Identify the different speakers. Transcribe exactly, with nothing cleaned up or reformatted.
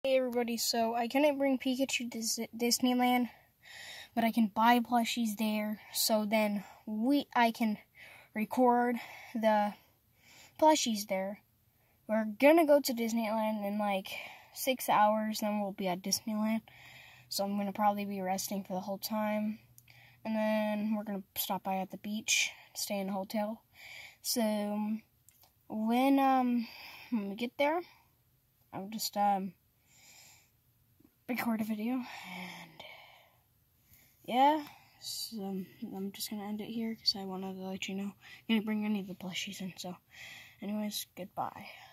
Speaker 1: Hey everybody, so I couldn't bring Pikachu to Disneyland, but I can buy plushies there, so then we I can record the plushies there. We're gonna go to Disneyland in like six hours, then we'll be at Disneyland, so I'm gonna probably be resting for the whole time, and then we're gonna stop by at the beach, stay in a hotel. So when um when we get there, I'll just um record a video, and yeah, so I'm just gonna end it here because I wanted to let you know I'm gonna bring any of the plushies in. So anyways, goodbye.